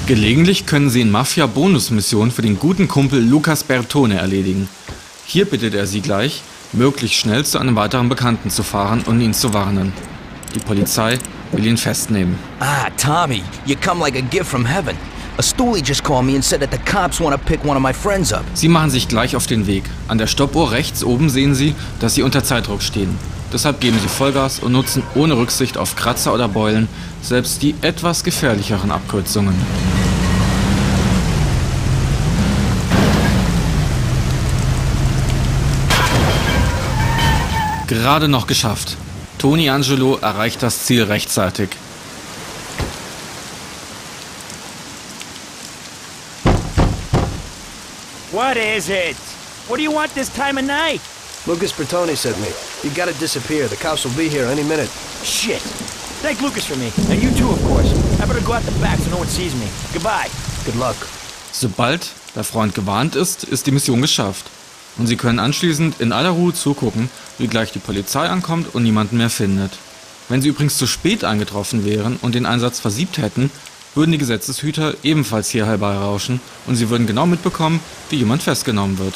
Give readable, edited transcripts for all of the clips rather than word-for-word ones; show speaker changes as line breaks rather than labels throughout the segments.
Gelegentlich können Sie in Mafia-Bonus-Missionen für den guten Kumpel Lucas Bertone erledigen. Hier bittet er Sie gleich, möglichst schnell zu einem weiteren Bekannten zu fahren und ihn zu warnen. Die Polizei will ihn festnehmen.
Ah, Tommy, you come like a gift from heaven. A stoolie just called me and said that the cops want to pick one of my friends up.
Sie machen sich gleich auf den Weg. An der Stoppuhr rechts oben sehen Sie, dass Sie unter Zeitdruck stehen. Deshalb geben Sie Vollgas und nutzen ohne Rücksicht auf Kratzer oder Beulen selbst die etwas gefährlicheren Abkürzungen. Gerade noch geschafft. Tony Angelo erreicht das Ziel rechtzeitig.
What is it? What do you want this time of night?
Lucas Bertone sent me. You gotta disappear. The cops will be here any minute.
Shit. Thank Lucas for me. And you too, of course. I better go out the back so no one sees me. Goodbye.
Good luck.
Sobald der Freund gewarnt ist, ist die Mission geschafft. Und Sie können anschließend in aller Ruhe zugucken, wie gleich die Polizei ankommt und niemanden mehr findet. Wenn Sie übrigens zu spät eingetroffen wären und den Einsatz versiebt hätten, würden die Gesetzeshüter ebenfalls hier herbeirauschen und Sie würden genau mitbekommen, wie jemand festgenommen wird.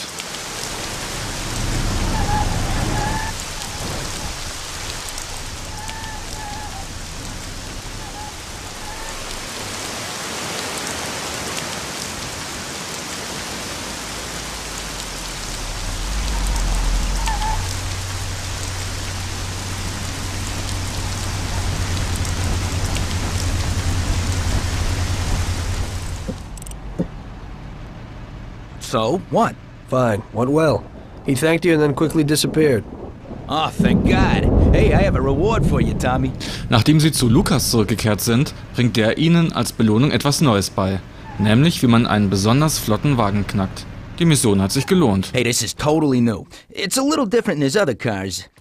So, what?
Fine. Went well. He thanked you and then quickly disappeared.
Oh, thank God. Hey, I have a reward for you, Tommy.
Nachdem Sie zu Lucas zurückgekehrt sind, bringt der Ihnen als Belohnung etwas Neues bei. Nämlich, wie man einen besonders flotten Wagen knackt. Die Mission hat sich gelohnt.
Hey, this is totally new. It's a little different than his other cars.